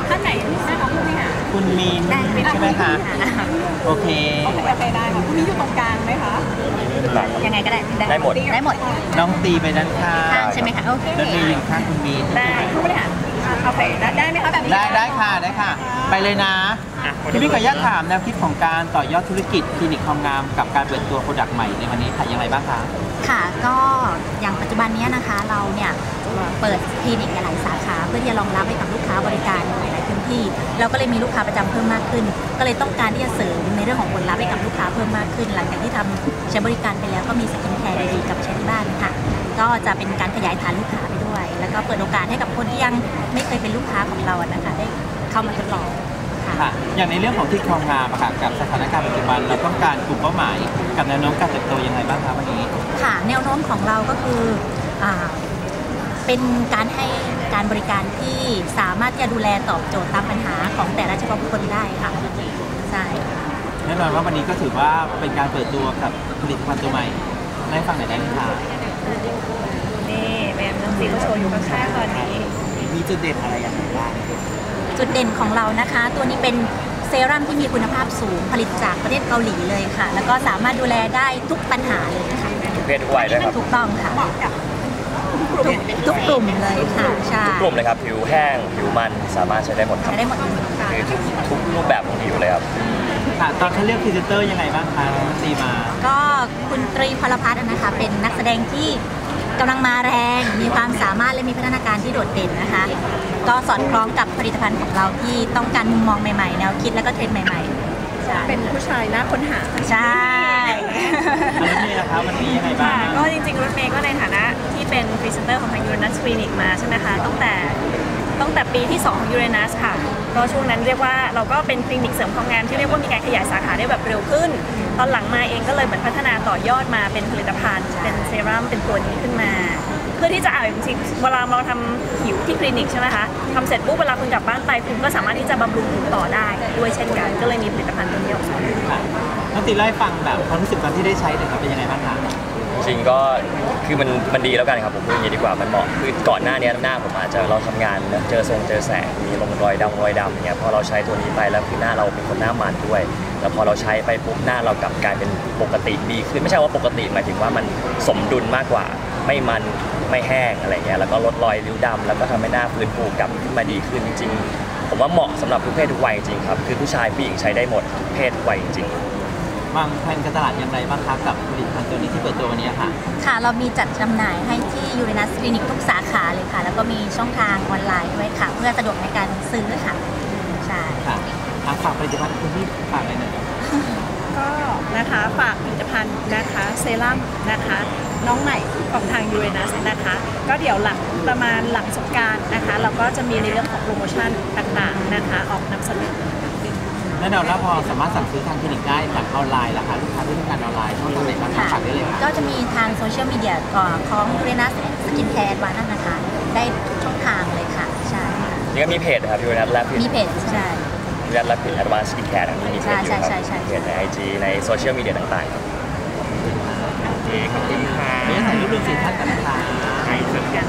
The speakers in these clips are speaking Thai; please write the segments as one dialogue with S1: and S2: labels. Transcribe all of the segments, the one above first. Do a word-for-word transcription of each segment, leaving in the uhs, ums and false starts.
S1: ท่านไหนนะคะผู้บริหาร
S2: คุณมีนใช่ไหมคะโอเค
S1: โอเคได้ค่ะผู้นี้อยู่ตรงกลางไหมคะ
S3: ยังไงก็ได้
S4: ได้หมด
S3: ได้หมด
S2: น้องตีไปด้านข้าง
S3: ใช่ไหมคะโอเค
S2: แล้วมีอยู่ข้างคุณมีน
S1: ได้ผู้บริหารโอเคได้ไหมคะแบบนี้
S2: ได้ได้ค่ะได้ค่ะไปเลยนะพี่พี่ขออนุญาตถามแนวคิดของการต่อยอดธุรกิจคลินิกความงามกับการเปิดตัวโปรดักต์ใหม่ในวันนี้ค่ะยังไงบ้างคะ
S3: ค่ะก็อย่างปัจจุบันนี้นะคะเราเนี่ยเปิดคลินิกหลายสาขาเพื่อที่จะรองรับให้กับลูกค้าบริการในหลายพื้นที่เราก็เลยมีลูกค้าประจำเพิ่มมากขึ้นก็เลยต้องการที่จะเสริมในเรื่องของผลลัพธ์ให้กับลูกค้าเพิ่มมากขึ้นหลังจากที่ทำใช้บริการไปแล้วก็มีสกินแคร์ดีๆกับใช้ที่บ้านค่ะก็จะเป็นการขยายฐานลูกค้าไปด้วยแล้วก็เปิดโอกาสให้กับคนที่ยังไม่เคยเป็นลูกค้าของเรานะคะได้เข้ามาทดลอง
S2: ค่ะอย่างในเรื่องของที่ความงามค่ะกับสถานการณ์ปัจจุบันเราต้องการกลุ่มเป้าหมายกับแนวโน้มการเติบโตยังไงบ้างคะวันนี้
S3: ค่ะแนวโน้มของเราก็คือเป็นการให้การบริการที่สามารถจะดูแลตอบโจทย์ตามปัญหาของแต่ละเฉพาะบุคคลได้ค่ะใช่
S2: แน่นอนว่าวันนี้ก็ถือว่าเป็นการเปิดตัวกับผลิตภัณฑ์ตัวใหม่ได้ฟังหน่อยได้ไหมคะ
S1: นี่แม่น้องซีก็โชว์อยู่ข้างๆตอนนี้
S2: มีจุดเด่นอะไรอย่างไรบ้าง
S3: จุดเด่นของเรานะคะตัวนี้เป็นเซรั่มที่มีคุณภาพสูงผลิตจากประเทศเกาหลีเลยค่ะแล้วก็สามารถดูแลได้ทุกปัญหาเลยค่ะ
S4: ทุกเพศทุกวัยเลยครับ
S3: ถูกต้องค่ะทุกกลุ่มเลยค่ะใช่
S4: ทุกกลุ่มเลยครับผิวแห้งผิวมันสามารถใช้ได้หมด
S3: ใช้ได้หมด
S4: คือทุกทุกรูปแบบของผิวเลยครับ
S2: ค่ะตอนเขาเลือกพรีเซนเตอร์ยังไงบ้างคะตีมา
S3: ก็คุณตรีพลพัฒน์นะคะเป็นนักแสดงที่กำลังมาแรงมีความสามารถและมีพัฒนาการที่โดดเด่นนะคะก็สอดคล้องกับผลิตภัณฑ์ของเราที่ต้องการมุมมองใหม่ๆแนวคิดและก็เทรนด์ใหม่ๆ
S1: เป็นผู้ชายน่าค้นหา
S3: ใช่
S2: รถเมย์นะคะวันนี้ยังไงบ้าง
S1: ก็จริงๆรถเมย์ก็ในฐานะที่เป็นพรีเซนเตอร์ของทางยูเรนัสคลินิกมาใช่ไหมคะตั้งแต่ตั้งแต่ปีที่สองของยูเรนัสค่ะก็ช่วงนั้นเรียกว่าเราก็เป็นคลินิกเสริมความงามที่เรียกว่ามีการขยายสาขาได้แบบเร็วขึ้นตอนหลังมาเองก็เลยเหมือนพัฒนาต่อยอดมาเป็นผลิตภัณฑ์เป็นเซรั่มเป็นตัวนี้ขึ้นมาเพื่อที่จะเอาจริงๆเวลาเราทำผิวที่คลินิกใช่ไหมคะทำเสร็จปุ๊บเวลาคุณกลับบ้านไปคุณก็สามารถที่จะบำรุงผิวต่อได้ด้วยเช่นกันก็เลยมีผลิตภัณฑ์ตัวนี้ออกมา
S2: น้องตีเล่าให้ฟังแบบความรู้สึกตอนที่ได้ใช้เลยครับเป็นยังไงบ้างคะ
S4: จริงก็คือมันมันดีแล้วกันครับผมพูดอย่างนี้ดีกว่ามันเหมาะคือก่อนหน้านี้หน้าผมอาจจะเราทำงานเจอทรงเจอแสงมีลงรอยดำรอยดำอย่างเงี้ยพอเราใช้ตัวนี้ไปแล้วคือหน้าเราเป็นคนหน้ามันด้วยแล้วพอเราใช้ไปปุ๊บหน้าเรากลับกลายเป็นปกติดีขึ้นไม่ใช่ว่าปกติหมายถึงว่ามันสมดุลมากกว่าไม่มันไม่แห้งอะไรเงี้ยแล้วก็ลดรอยริ้วดำแล้วก็ทำให้หน้าฟื้นฟูกลับขึ้นมาดีขึ้นจริงๆผมว่าเหมาะสำหรับทุกเพศทุกวัยจริงครับคือผู้ชายผู้หญิงใช้ได้หมดทุกเพศทุกวัยจริง
S2: วางแผนการตลาดอย่างไรบ้างคะกับผลิตภัณฑ์ตัวนี้ที่เปิดตัววันนี้ค่ะ
S3: ค่ะเรามีจัดจำหน่ายให้ที่ยูเรนัสคลินิกทุกสาขาเลยค่ะแล้วก็มีช่องทางออนไลน์ด้วยค่ะเพื่อสะดวกในการซื้อค่ะใช่
S2: ค่ะฝากผลิตภัณฑ์คุณที่ฝากอะไรหน่อย
S1: ก็นะคะฝากผลิตภัณฑ์นะคะเซรั่มนะคะน้องใหม่ของทางยูเรนัสนะคะก็เดี๋ยวหลังประมาณหลังสงกรานต์นะคะเราก็จะมีในเรื่องของโปรโมชั่นต่างๆนะคะออกนำเสนอ
S2: แน่นอนแล้วพอสามารถสั่งซื้อทางคลินิกได้จากออนไลน์ล่ะคะลูกค้าที่ต้องการออนไลน์ช่องทางไหนบ้างฝากได้เลยค่ะ
S3: ก็จะมีทางโซเชียลมีเดียของยูเรนัสสกินแคร์วานั่นนะคะได้ทุกช่องทางเลยค่ะใช่
S4: นี่ก็มีเพจนะครับยูเรนัสและ
S3: มีเพจใช่
S4: ยูเรนัสและเพจแอดวานซ์สกินแคร์มีเพจอยู่ครับเพจในไอจีในโซเชียลมีเดียต่างๆครับ
S2: โอเคขอบคุณค่ะเดี๋ยวถ่ายรูปลงสินค้ากันนะคะใช่เช่นกัน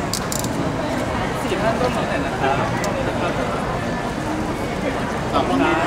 S2: สี่ห้าต้นนี้นะครับขอบคุณครับ